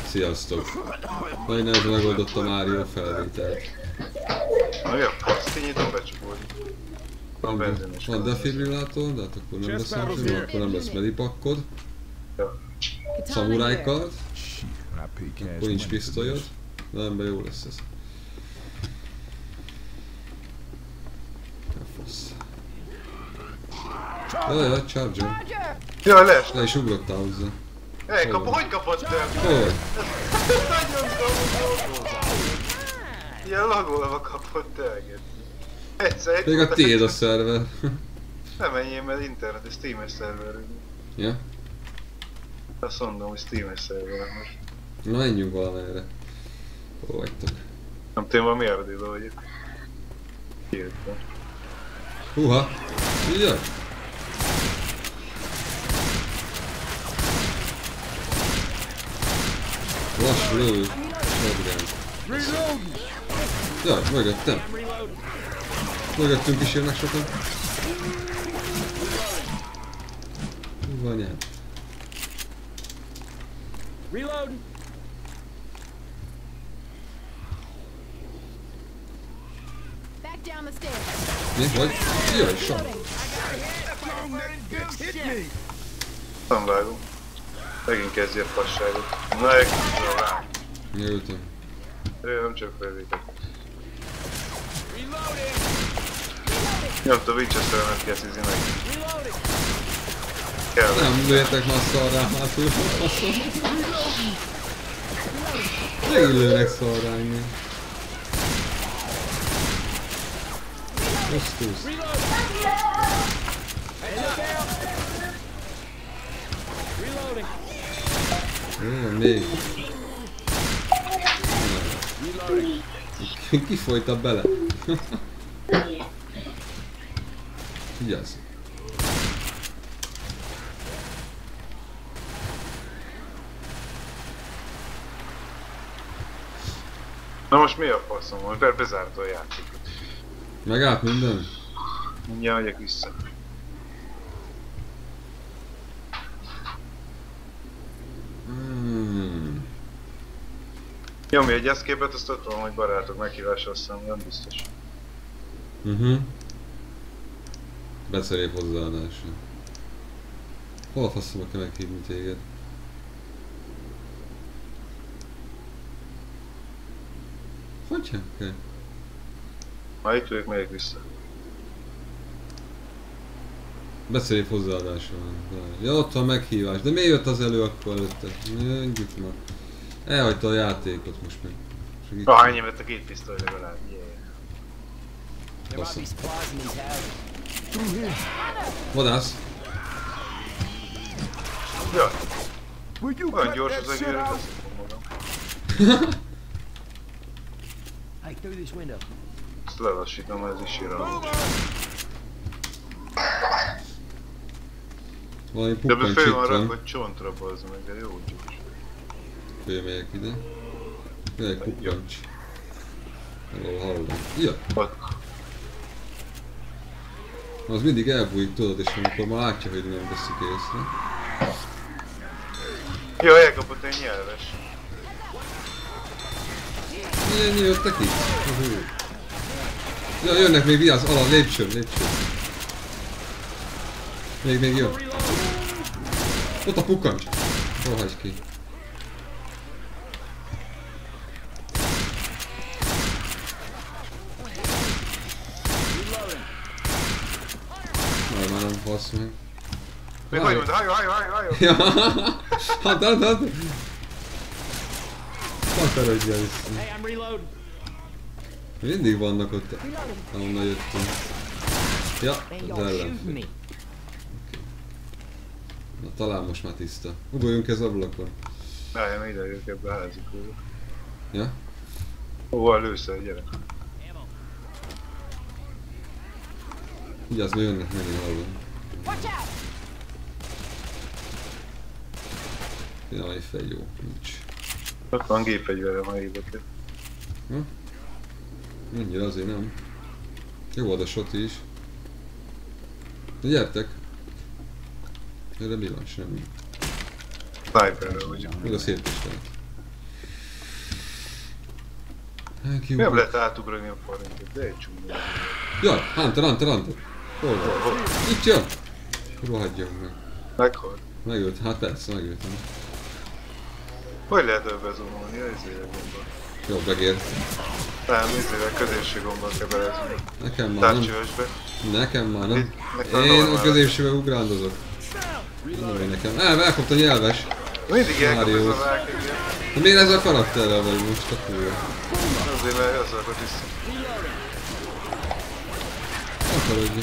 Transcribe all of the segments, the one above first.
Sziasztok! Nagy nehezen megoldotta Mário a felvételt. Na mi a fasz, kinyitom becsukódni. Van defibrillátor, de hát akkor nem lesz semmi, akkor nem lesz medipakkod. Szamurájkard. Akkor nincs pisztolyod. De ember jó lesz ez. Fasz. Jaj, Charger. Jaj, lees! Le is ugrottál hozzá. Hogy kapott el? Hogy? Nagyon kapott. Ilyen lagolva kapott el. Egyszer Még a tiéd a szerver. Nem menjél, mert internetes Steam-es szerver. Ja? Azt mondom, hogy Steam-es szerver most. Na menjünk valamelyre. Hol vagytok? Nem tudom, valami erdőbe vagyok. Kijöttem. Húha! Jaj! Lassú lövő. Jaj, mögöttem. Mögöttünk is jönnek sokan. Hú, anyám. Reload! Back down the stairs. Mi? Vagy? Jaj, sam. Nem vágom. Megint kezdje a fasságot. Na, elkezdve rá. Jöttem. Ő nem csak felvétek. Nyomta Winchester-et kell szízni meg. Kell. Nem lőjetek már szarrá hátul. Még lőnek szarrá engem. Osztusz. Még. Kifolyta bele. Vigyázz. Na most mi a faszom? Most bezárta a játékot. Megállt minden? Mindjárt megyek vissza. Nyomj egy eszképet, azt ott van, hogy barátok meghívása, azt hiszem, nem biztos. Beszerép hozzáadásra. Hol a faszomba kell meghívni téged? Hogy kell? Ha itt vagyok, megyek vissza. Beszerép hozzáadásra van. Ja, ott van meghívás. De miért jött az elő akkor előtte? Mondjuk már. Elhagyta a játékot most meg. Hány vett a két pisztoly legalább, Faszom. Vadász! Ja. Olyan gyors az egér, hogy leszedom magam. Ezt lelassítom, ez is irányos. Valami De pukkancs föl itt van van. rakva csontra, bazd meg, de jó gyors. Fölmegyek ide. Jön egy pukkancs. Hallom. Ja! Az mindig elbújik, tudod, és amikor már látja, hogy nem veszik észre. Jó, elkapott egy nyelves. Milyen jöttek itt? Ja, jönnek még, vigyázz, alá, lépcső. Még jön. Ott a pukkancs. Hol hagyj ki? Már nem fasz meg. Még hogy mondta, hajó! Ja, hát. Takarodja vissza. Hey, I'm reload. Mindig vannak ott, ahonnan jöttünk. Ja, az ellenfél. Na talán most már tiszta. Ugoljunk ez ablakon. Állj, ide jövök ebbe a házikóba. Ja? Hova lőszel, gyere. Vigyázz, mert jönnek megint, hallom. Jaj, fej jó, nincs. Ott van gépfegyverem, ha ébredek. Mennyire azért nem. Jó volt a shoti is. Na gyertek! Erre mi van? Semmi. Sniperre vagyok. Még a szép is lehet. Nem lehet átugrani a parintot, de egy csúnya. Jaj, Hunter. Hol van? Itt jön! Rohadjon meg. Meghal. Megölt, hát persze, megöltem. Hogy lehet ebbe zoomolni? Ezért gondol. Jó, megért. Nem, ezért középső gondol kell belezni. Nekem már nem. Tárcsövösbe. Nekem már nem. Nekem Én a normál. középsőbe ugrándozok. Nem, nekem. Elkapta nyelves. Mindig elkap ez Marius. a vágja. De miért ez a karakterrel vagy most a kurva? Azért, mert azzal akart vissza. Akarodj.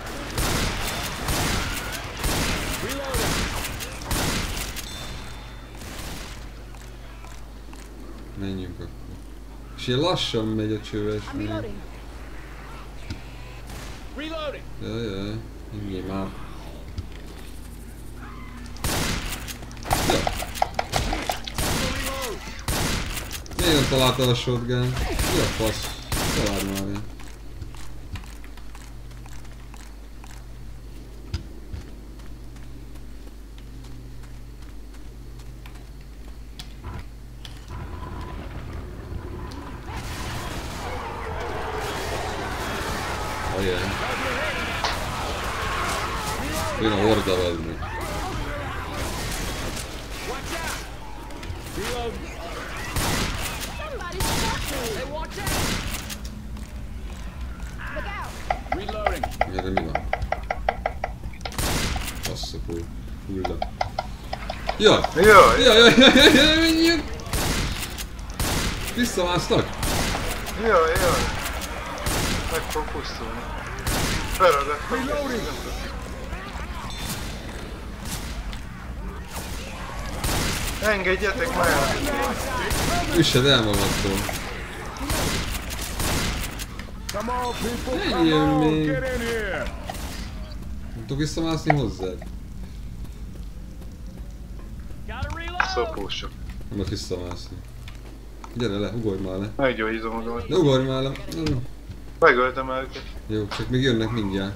Menjünk akkor. És ilyen lassan megy a csöves I'm még. reloading. Reloading. Jaj, mindjárt már. Miért nem találtál a shotgun? Mi a fasz? Találd már én. Ajaj. Jön a horda velünk. Watch out. Reloading. Somebody's shot me. Hey, watch out. Look out. Reloading. Erre mi van? Bassza hulla. Jaj! Jaj! Menjünk! Visszamásztak? Jaj! Meg fog pusztulni. Feladattam. Engedjetek már el! Üssed el magadtól. Come on, people. Ne jöjjön még. Get in here. Nem tudok visszamászni hozzád? Gotta reload. Szopósok. Nem tudok visszamászni. Gyere le, ugorj már le. Meggyógyítom magamat. Ne ugorj már le. Megöltem el őket. Jó, csak még jönnek mindjárt.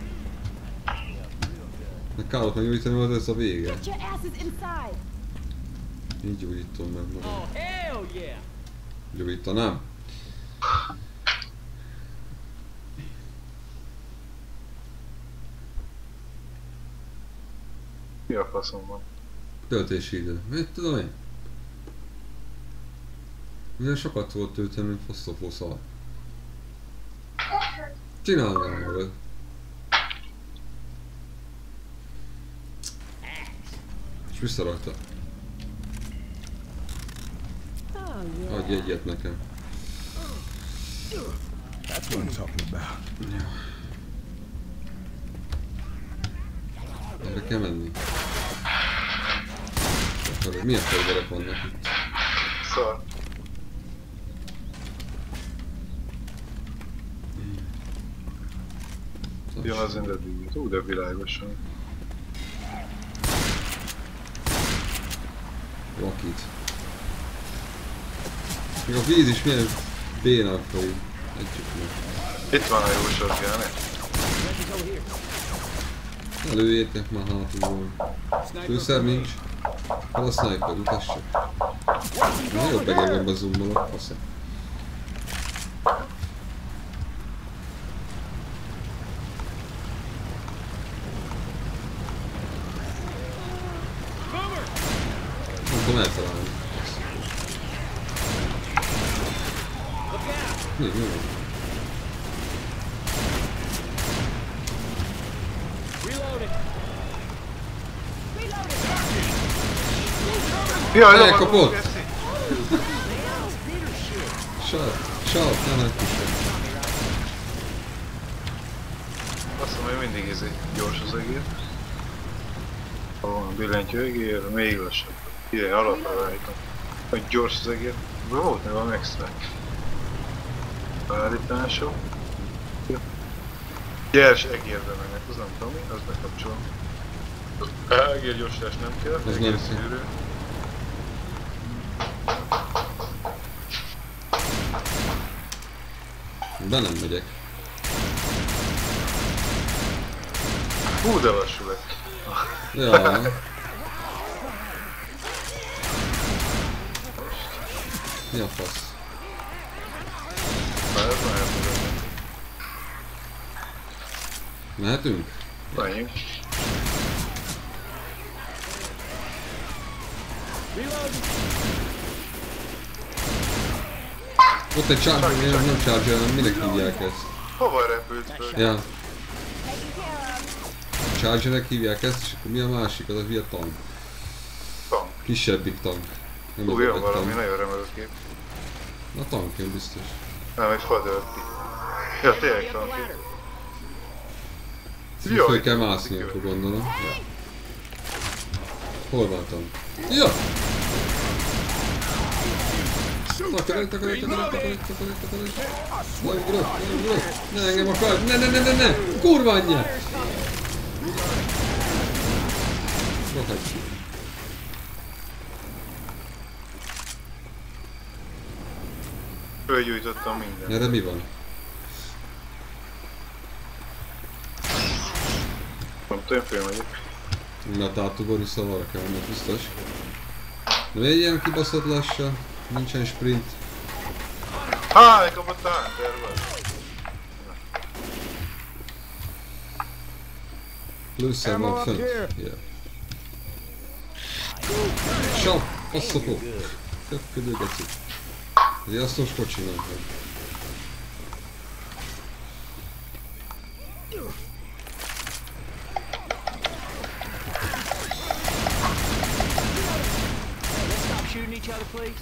Meg Károt meggyújtani, volt ez a vége. Get your asses inside. Így gyújtom meg magam. Oh, hell yeah. Gyújtanám? Mi a faszom van? Töltési idő. Mit tudom én? Milyen sokat volt tölteni, mint fosztofó szar. Csinálnám magad. És visszarakta. Oh, yeah. Adj egyet nekem. That's what I'm talking about. Erre kell menni. Akarod, milyen fegyverek vannak itt? Szar. Jön az indedíjat. De világosan. Rockit. Még a víz is milyen bénák folyik. Együk meg. Itt van a jó shotgun, ne? Előértek már hátulról. Főszer nincs. Hol a sniper? Mutasd csak. Nagyobb begérgembe zoomolok, faszom. Nem tudom eltalálni. Mi van? Reloading. Jaj, Elkapott! Geci. Salt, nem pusha. Azt mondom, hogy mindig gyors az egér. Ha van billentyű egér, még lassabb. Ide alapra rájtom. Hogy gyors az egér. Volt még valami extra. Beállítások. Gyers egérbe mennek, az nem tudom mi, az bekapcsolom. Egér gyorsítás nem kell, Az egér nem kell. szűrő. Be nem megyek. Hú, de lassú lett. Ja. Mi a fasz? ez nagyon tudom. Mehetünk? Menjünk. Ott egy charger, nem charger, hanem minek hívják ezt? Hova repült föl? Ja, Taken care of. chargernek hívják ezt, és akkor mi a másik? Az a hülye tank. Tank. Kisebbik tank. Nem az Újra egy valami tank. nagyon remelő kép. Na tank jön biztos. Nem, egy fadölt ki. Ja, tényleg tank. Föl kell mászni, akkor gondolom. Ja. Hol van a tank? Ja! Takarít. Ugrott. Ne engem akar! Ne! Kurva anyja! Rohagy ki. Fölgyújtottam mindent. Erre mi van? Nem tudom, fölmegyek. Mert átugorni szavarra kell menni, biztos. De még ilyen kibaszott lassan, nincsen sprint. Kapott a Hunter vagy. Plusz van fönt. Yeah. Sav! Asszapó! Köpködő geci. Riasztós kocsinak van. Let's stop shooting each other, please.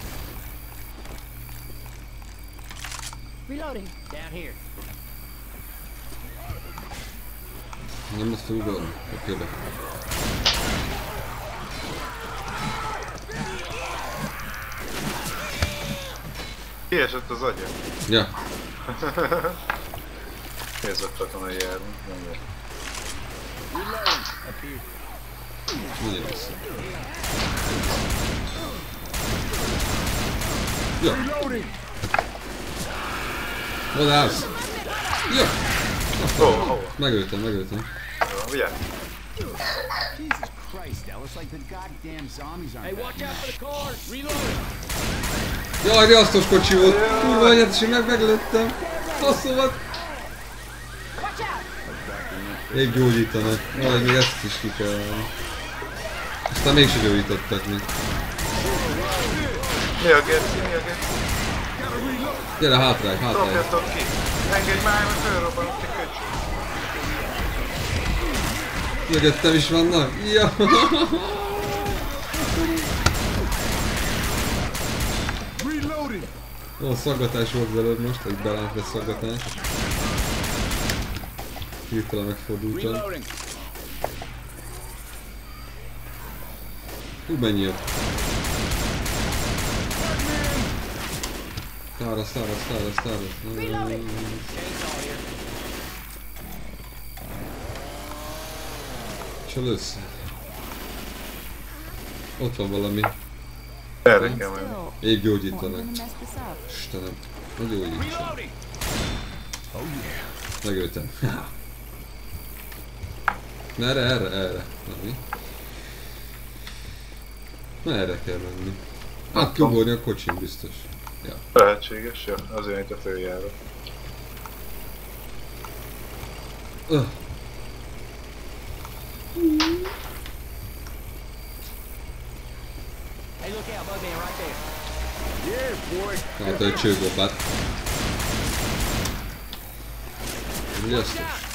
Reloading. Down here. Nem lehet felugorni. Oké, be. Kiesett az agya. Ja. Nézzek katonai járni. Nem jó. Reloading. Up here. Mindjárt vissza. Ja. Oda állsz. Ja. Hova? Megöltem. Jó, vigyázz. Jesus Christ, Ellis, like the goddamn zombies Hey, aren't watch out for the cars. Reloading. Jaj, riasztós kocsi volt. Kurva anyát, és én meglőttem. Asszomat. Watch out. Még gyógyítanak. Valahogy még ezt is ki kell venni. Aztán mégse gyógyítottak még. Mi a geci? Gyere hátráj. Dobjatok ki! Engedj már, mert fölrobbanok ki köcsög! Mögöttem is vannak? Ja. Ó, szaggatás volt belőle most, egy belánt lesz szaggatás. Hirtelen megfordultam. Reloading. Hú, mennyi jött? Tárasz. Csal össze. Ott van valami. Erre kell menni. Still. Épp Wanting gyógyítanak. to mess this up. Istenem, ne gyógyítson. Reloading. Megöltem. Na erre. Na mi? Na erre kell menni. Hát kell ugorni a kocsin biztos. Ja. Lehetséges, ja. Azért itt a főjárat. Hey, look out, Bugman right there. Hát egy csőgobbát. Mi azt?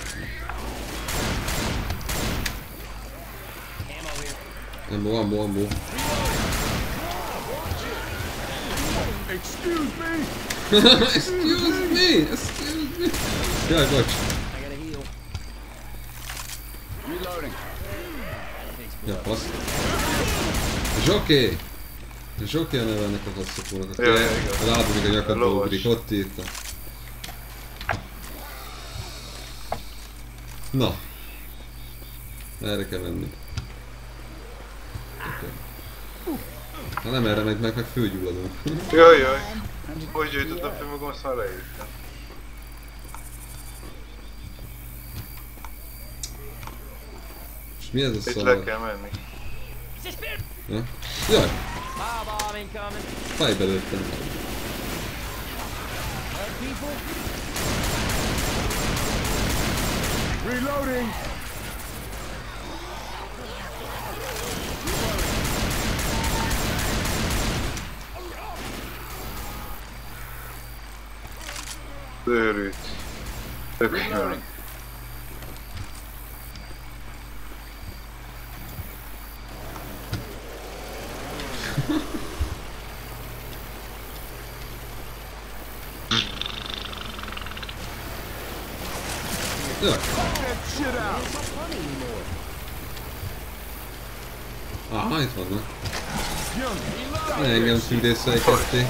Ammo here. Ammo. Excuse me. Excuse me. Jaj, bocs. I gotta heal. Reloading. Ja, passz. Zsoké! Zsoké a neve ennek a faszopónak. Ja, igaz. Ráadom, a nyakadba Lovas. ugrik, ott írta. Na. Erre kell menni. Ha nem erre megy meg fölgyulladunk. Jaj. Hogy gyújtottam fel magam, aztán leírtam. És mi ez a Itt le szar? kell menni. Suspend. Ja? Jaj! Firebomb incoming. Fejbe lőttem. Up people? Reloading. Őrült. Tök jó. Ja. Aha, itt vannak. Ne engem szündészfejkezték.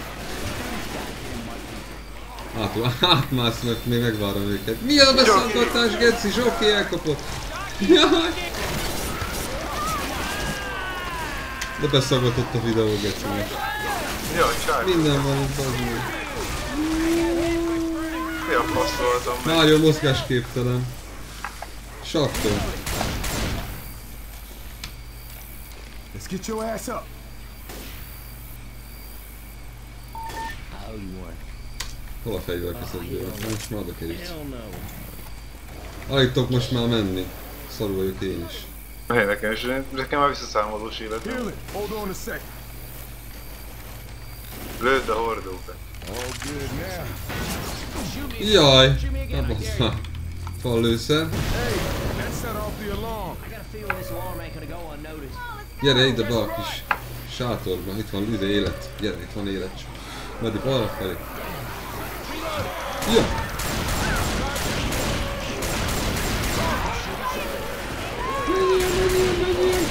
Átmászom, mert még megvárom őket. Mi a beszántatás, geci? Zsoki elkapott. Jaj. De beszaggatott a videó, geci most. Jaj, csár. Minden van itt, bazd meg. Mi a fasz voltam meg? Nagyon mozgásképtelen. Saktól. Let's get your ass up. I owe you one. Hol a fegyverkeszedő? Most már adok egyet. Hell no. Alig tudok most már menni. Szarul vagyok én is. Hely, nekem már visszaszámolós életem. Heal it. Hold on a second. Lőd a hordókat. All good now. Shoot me. Jaj! Shoot me again, I dare you. Abbasz. Van lőszer. Hey, that set off the alarm. I got a feeling this alarm ain't gonna go unnoticed. Gyere ide be a kis sátorba. Itt van ide élet. Gyere, itt van élet. Meddig balra felé. Ja! Menjél!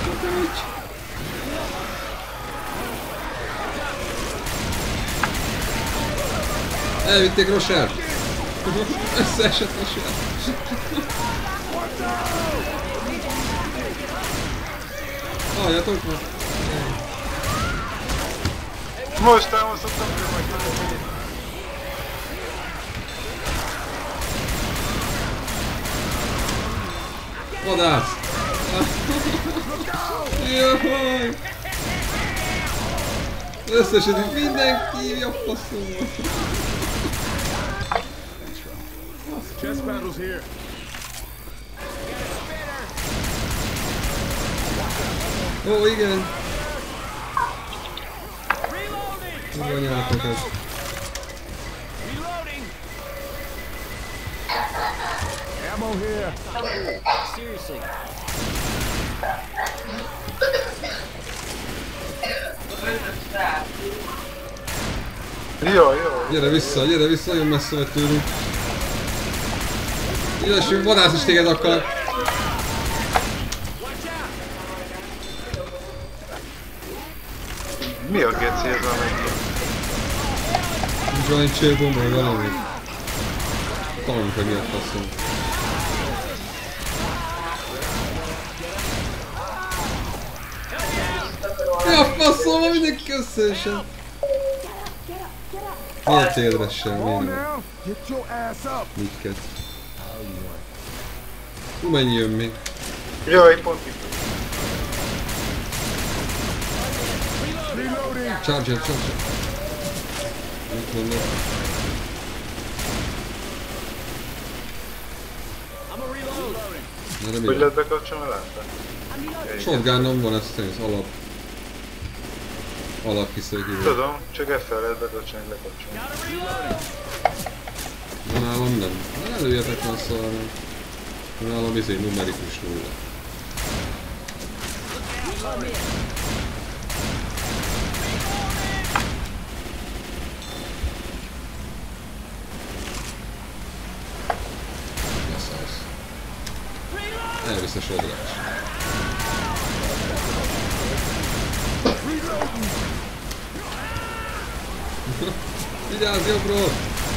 Elvitték Rochelle! Összeesett Rochelle! Halljatok már! Most támasztottam ki majd. Vadász! Jaj! Összesedik mindenki, a faszom! Chest paddles here. Ó, igen! Hol anyátok ez? Ammo here. Seriously. Jó. Gyere vissza, nagyon messze vagy tőlünk. Jössünk, vadász is téged akar! Mi a geci ez a meg? Nincs valami csőbomba, vagy valami? Találunk, hogy mi a faszom. Mi a faszom, van mindenki összeesen! Miért térdessel, Come on miért nem? now. Get your ass up. Miket? Hú, mennyi jön még? Jaj, pont itt. Reloading. Charger. Mit mondod? I'm a reload. Na de mi Hogy van? lehet bekapcsolni, láttad? Shotgunnom van, ezt az alap kiszökívő. Tudom, csak F-fel lehet bekapcsolni, lekapcsolni. Nálam nem. Na előjetek már szóval. Nálam numerikus nulla. Beszálsz. Elvisz a sodrás. Vigyázz jobbról!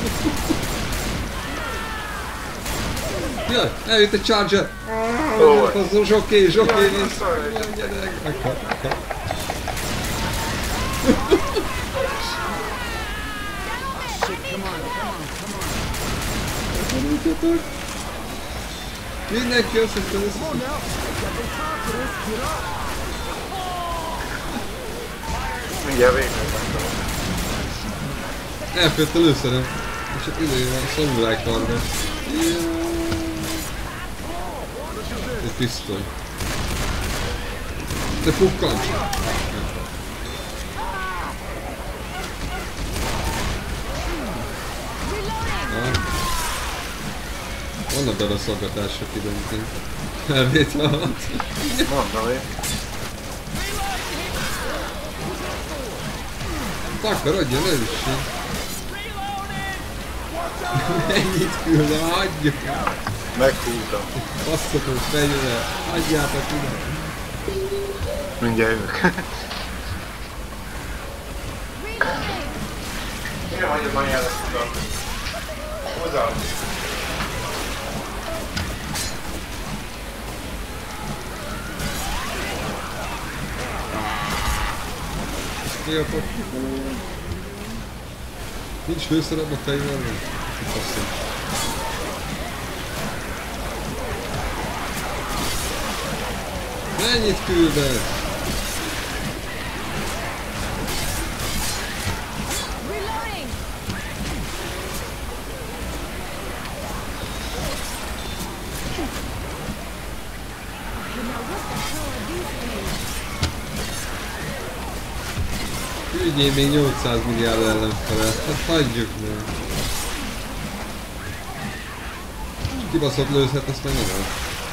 Jaj, eljött egy charger! Ó, Az zsoké, nézd! szarj. Gyerek! Mindenki összeszed. Mindjárt végre megtanulom. Elfőtt a lőszerem. És csak idején van, szamuráj karban. Egy pisztoly. Te pukkancs! Vannak beleszolgatások időnként. Elvétel van. Mondom én. Takarodjon, ne üssön! Mennyit küldöm, hagyjuk! Meghúztam. Basszatos fegyver, hagyjátok ide! Mindjárt jövök. Miért hagyom anyára tudom? Oda! Miatok? Nincs lőszer abban a fegyverben? Faszom. Mennyit küldesz? Reloading! Küldjél még 800 milliárd ellenfelet, hát hagyjuk meg. Kibaszott lőszert, azt meg nem el.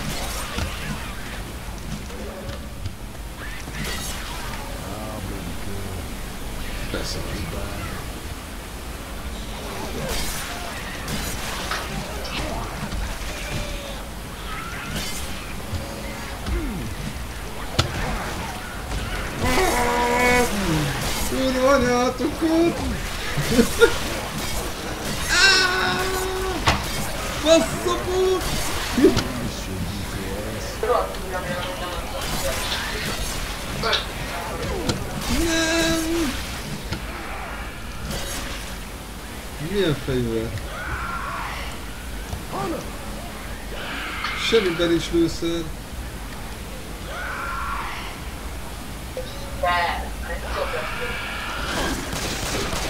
Persze. Kurva anyátokat! Basszapó! Nem! Milyen fegyver? Semmiben nincs lőszer.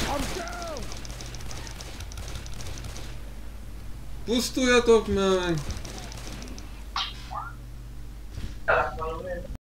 Pusztuljatok meg!